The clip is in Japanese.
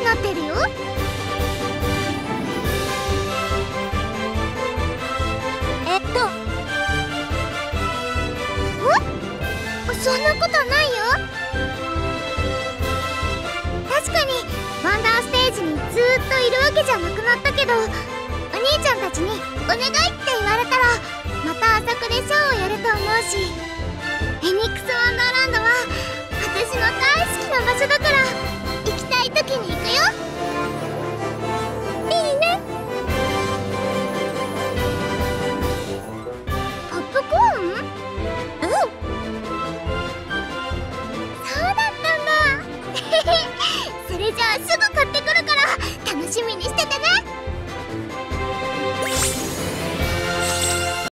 くなってるよ。そんなことないよ。確かにワンダーステージにずーっといるわけじゃなくなったけど、お兄ちゃんたちに「お願い」って言われたらまたあそこでショーをやると思うし、フェニックスワンダーランドは私の大好きな場所だから、行きたい時に行くよ。いいね。